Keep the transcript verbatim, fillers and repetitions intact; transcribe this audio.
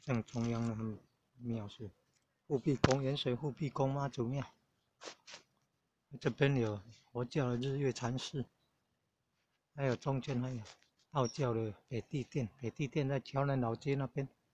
正中央的庙是护庇宫，盐水护庇宫妈祖庙。这边有佛教的日月禅寺，还有中间还有道教的北帝殿。北帝殿在桥南老街那边。